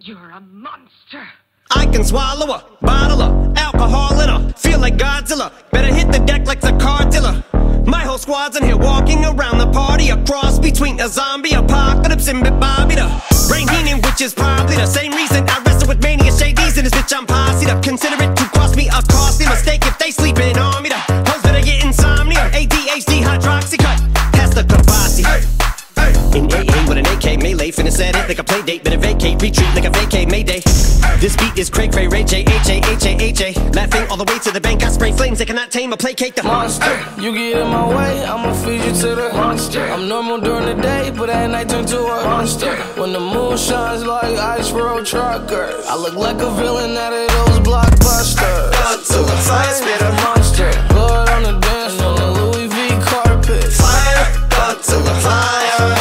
You're a monster. I can swallow a bottle of alcohol in her. Feel like Godzilla. Better hit the deck like the car dealer. My whole squad's in here walking around the party. A cross between a zombie apocalypse and Bobby the Brain Heenan, which is probably the same reason I wrestle with mania shadies in this bitch. I'm posse up. Consider it to cost me a costly mistake if they sleeping on me. The hoes better get insomnia. ADHD hydroxy cut. Pass the Kavasi. In AA with an AK melee, finna set it like a play date. Better vacate, retreat like a vacay Mayday. This beat is Craig Ray Ray J H-A-H-A-H-A. Laughing all the way to the bank, I spray flames. They cannot tame or placate the monster. You get in my way, I'ma feed you to the monster. I'm normal during the day, but at night turn to a monster. When the moon shines like ice road truckers, I look like a villain out of those blockbusters. Gun to the fire, spit a monster. Blood on the dance floor, the Louis V carpet. Fire, gun to the fire.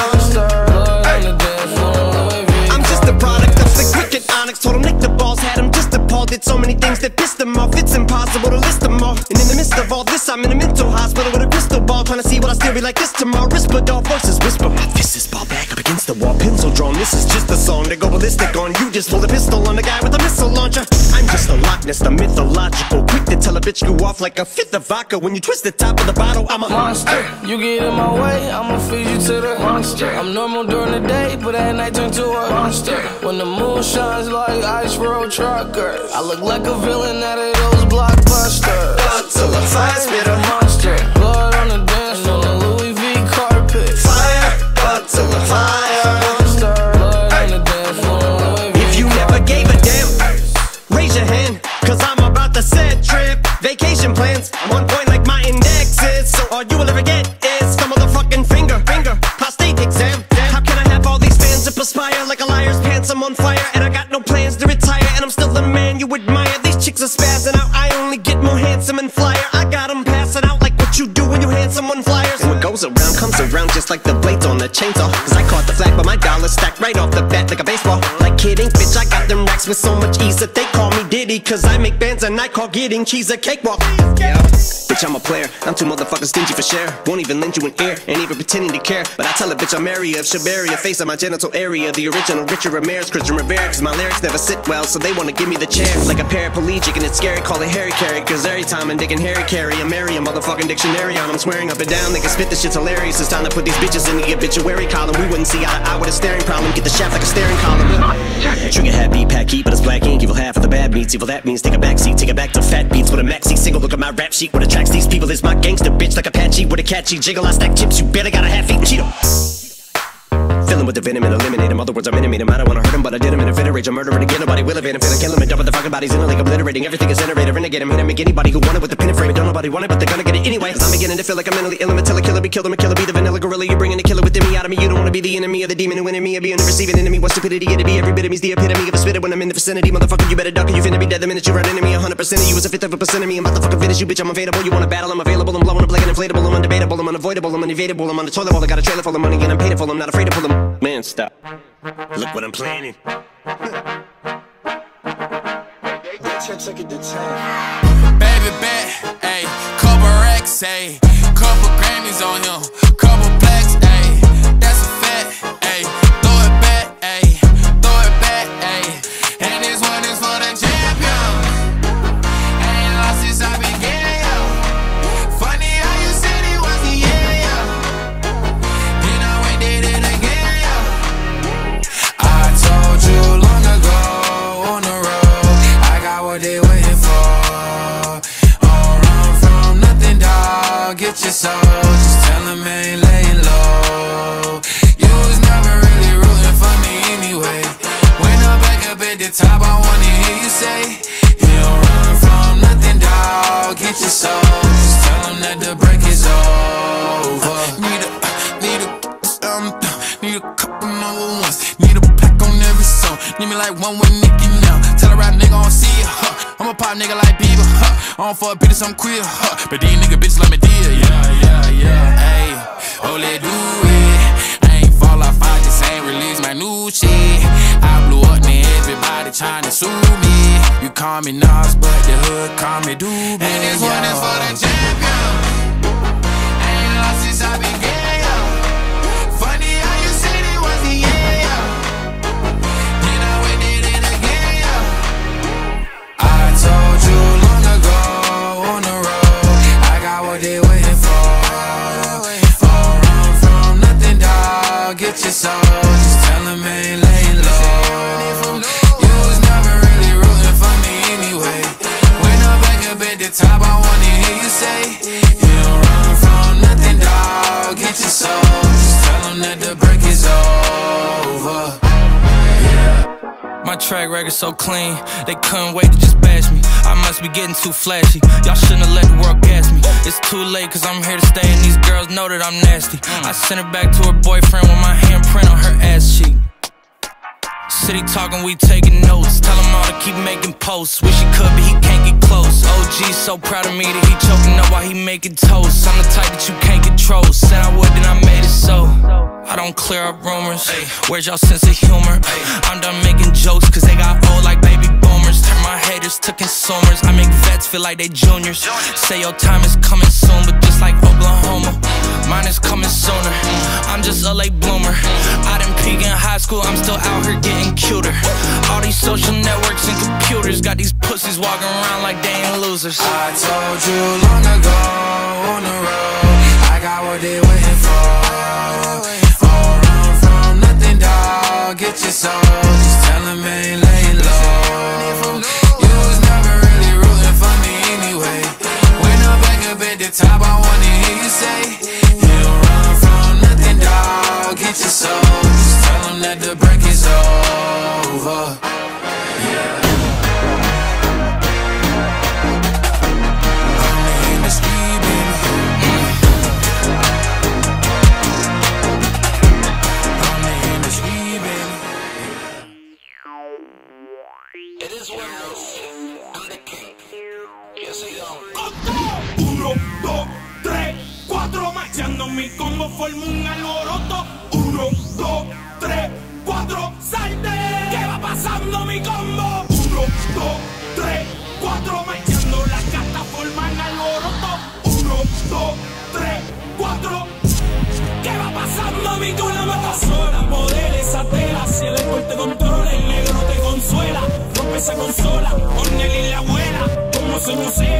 Told him lick the balls, had him just appalled. Did so many things that pissed him off. It's impossible to list them all. And in the midst of all this, I'm in a mental hospital with a crystal ball, trying to see what I still be like this tomorrow. Rispadol voices whisper, my fist is ball back up against the wall, pencil drawn. This is just a song to go ballistic on. You just pulled a pistol on the guy with a missile launcher. I'm just a Loch Ness, the mythological, quick to tell a bitch you off like a fifth of vodka. When you twist the top of the bottle, I'm a monster. You get in my way, I'ma feed you to the monster. I'm normal during the day, but at night turn to a monster. When the moon shines like ice road truckers, I look like a villain out of those blockbusters. Gun to the fire, spit a monster. Blood on the dance floor, the Louis V carpet. Fire, gun to the fire. Monster. Blood on the dance floor, Louis V. If you never gave a damn, raise your hand, cause I'm about to set trip. Vacation plans, on point like my index is. So all you will ever get is the motherfucking finger. Prostate exam. How can I have all these fans that perspire like a liar's pants? I'm on fire and I got no plans to retire, and I'm still the man you admire. These chicks are spazzing out, I only get more handsome and flyer. I got them passing out like what you do when you hand someone flyers. And what goes around comes around just like the blades on the chainsaw. Cause I caught the flag but my dollar stacked right off the bat like a baseball. Like kidding, bitch, I got them racks with so much ease that they call me Diddy. Cause I make bands and I call getting cheese a cakewalk. Yeah, bitch, I'm a player, I'm too motherfucking stingy for share. Won't even lend you an ear, ain't even pretending to care. But I tell a bitch I'm area of Shabaria, face on my genital area. The original Richard Ramirez, Christian Rivera. Cause my lyrics never sit well, so they wanna give me the chair. Like a paraplegic and it's scary, call it Harry Carry. Cause every time I'm digging Harry Carry, I'm marry a motherfucking dictionary on. I'm swearing up and down, they can spit this shit's hilarious. It's time to put these bitches in the obituary column. We wouldn't see eye to eye with a staring problem. Get the shaft like a staring column. Trigger happy, pack heat, but it's black ink. Evil half of the bad meats, evil that means take a backseat. Take it back to fat beats with a maxi single. Look at my rap sheet, what attracts these people is my gangster bitch. Like Apache with a catchy jiggle. I stack chips, you better got a half-eaten Cheeto. Filling with the venom and eliminate him. Other words, I'm intimate him. I don't wanna hurt him, but I did him in a fit of rage. I'm murdering again, nobody will evade him. Finna kill him and dump the fucking bodies in a lake, obliterating everything is generated. Renegade him, hit him, make anybody who want it with the pin and frame. Don't nobody want it, but they're gonna get it anyway. Cause I'm beginning to feel like I'm mentally ill. I'm a killer, be killed, I'm a killer, be the vanilla gorilla. You're bringing the killer within me out of me. You don't wanna be the enemy of the demon who in me. I'll be in the receiving enemy. What stupidity it'd be. Every bit of me's the epitome of a spitter when I'm in the vicinity. Motherfucker, you better duck or you finna be dead the minute you run into me. 100% of you is a fifth of a percent of me. I'm about to fucking finish you, bitch. I'm available. You wanna battle? I'm available. I'm blowing up like an inflatable. I'm undebatable. I'm unavoidable. I'm unevadable. I'm on the toilet bowl. I got a trailer full of money and I'm paid for. I'm not afraid to pull them. Man, stop. Look what I'm planning. 10 seconds to 10. Baby bet, ayy, couple racks, ayy, couple Grammys on him, couple plaques, ayy, that's a fact, ayy, throw it back, ayy, throw it back, ayy, and this one is for the champion. Ain't lost since I began, yo. Funny how you said it was the year, yo. Then I went did it again, yo. I told you long ago on the road, I got what they waiting for. Don't run from nothing, dog. Get your soul, just tell them ain't laying low. You was never really rooting for me anyway. When I'm back up at the top, I wanna hear you say, you don't run from nothing, dog. Get your soul, just tell them that the break is over. Need a couple number ones. Need a pack on every song. Need me like one with Nicki now. Tell a rap nigga I don't see it, huh. I'm a pop nigga like Bieber, huh. I don't fuck bitches, I'm queer, huh. But these nigga bitches let me deal, yeah. Ayy, oh, let do it. I ain't fall off, I just ain't release my new shit. I blew up, man, everybody tryna sue me. You call me Nas, but the hood call me Doobie. And this one is for the champion. Ain't lost since I began, yo. Funny how you said it was the year, yo. Then I went did it My track record so clean, they couldn't wait to just bash me. I must be getting too flashy, y'all shouldn't have let the world gas me. It's too late cause I'm here to stay and these girls know that I'm nasty. I sent her back to her boyfriend with my handprint on her ass cheek. City talking, we taking notes. Tell him all to keep making posts. Wish he could, but he can't get close. OG so proud of me that he choking up while he making toast. I'm the type that you can't control. Said I would, then I made it so. I don't clear up rumors. Where's y'all sense of humor? I'm done making jokes cause they got old like baby boomers. Turn my haters to consumers. I make vets feel like they juniors. Say your time is coming soon, but just like Oklahoma, mine is coming sooner. I'm just a late bloomer. I didn't peak in high school, I'm still out here getting cuter. All these social networks and computers got these pussies walking around like they ain't losers. I told you long ago on the road, I got what they waiting for. Don't run from nothing, dog. Get your soul, just tell them ain't laying low. You was never really rooting for me anyway. When I'm back up at the top, I wanna hear you say, you don't run from nothing, dog. Get your soul, just tell them that the break is over. Yeah. Only in the street, baby. Only in the street, baby. It is what it is. I'm the king. Yes, I am. 1, 2, 3, 4, marchando mi combo forma un alboroto. 1, 2, 3, 4, salte. ¿Qué va pasando mi combo? 1, 2, 3, 4, marchando las cartas forman alboroto. 1, 2, 3, 4. ¿Qué va pasando mi combo? Tú la matas sola, poder esa tela. Si el alcohol te controla, el negro te consuela. Rompe esa consola, Ornel y la abuela. Como se musea.